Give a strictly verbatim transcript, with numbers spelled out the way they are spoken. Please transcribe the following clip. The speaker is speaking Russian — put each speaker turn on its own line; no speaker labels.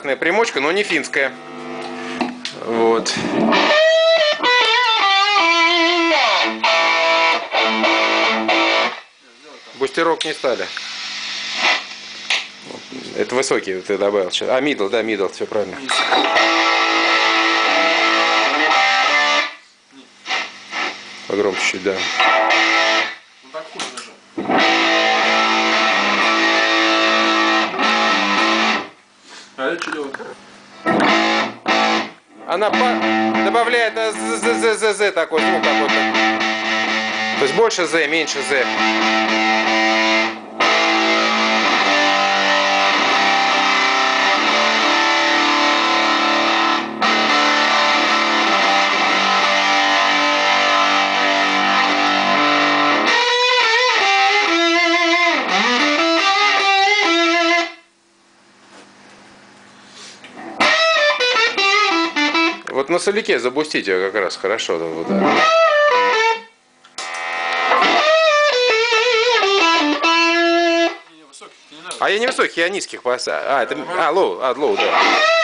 стандартная примочка, но не финская. Вот. Бустерок не стали. Это высокий ты добавил сейчас. А, мидл, да, мидл, все правильно. Погромче чуть, да.
Ну так вкусно же. А это что делает?
Она по... добавляет з-з-з-з такой звук какой-то. То есть больше з, меньше з. Вот на соляке запустите как раз хорошо. Вот, да. А я не высоких, я низких поставил. А, это... А, лоу, а, лоу, да.